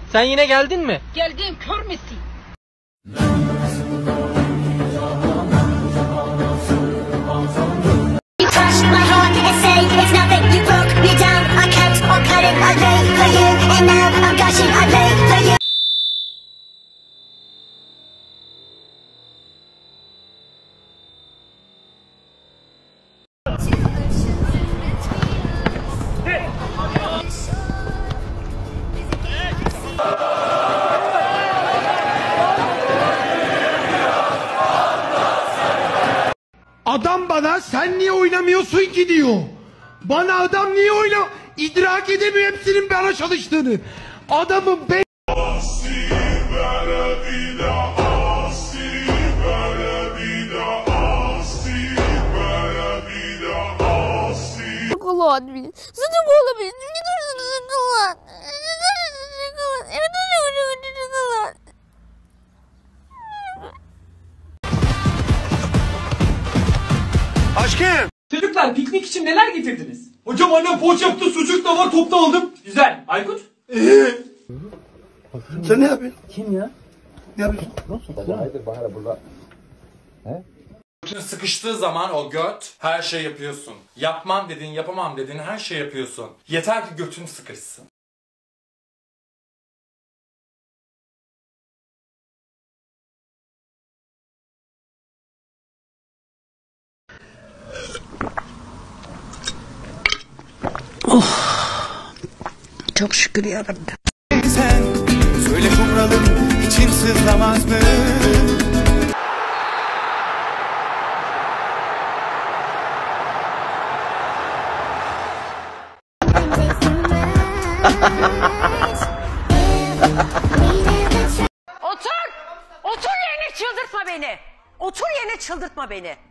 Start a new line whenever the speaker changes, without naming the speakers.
Sen yine geldin mi?
Geldim, kör müsün?
Adam bana sen niye oynamıyorsun ki diyor. Bana adam niye idrak edemiyor hepsinin bana çalıştığını. Adamın be...
Şokolad bir. Sıcak olamayız. Ne dursun şokolad. Şokolad.
Aşkım.
Çocuklar piknik için neler getirdiniz? Hocam annem poğaça yaptı, sucuk da var, top da aldım. Güzel. Aykut?
Sen ne yapıyorsun?
Kim ya?
Ne yapıyorsun?
Hayırdır Bahar burada? Götün sıkıştığı zaman o göt her şey yapıyorsun. Yapmam dedin, yapamam dedin, her şey yapıyorsun. Yeter ki götün sıkışsın.
Çok şükür yarabbim.
Sen söyle kumralım için sızlamaz mı?
Otur! Otur yerine çıldırtma beni! Otur yerine çıldırtma beni!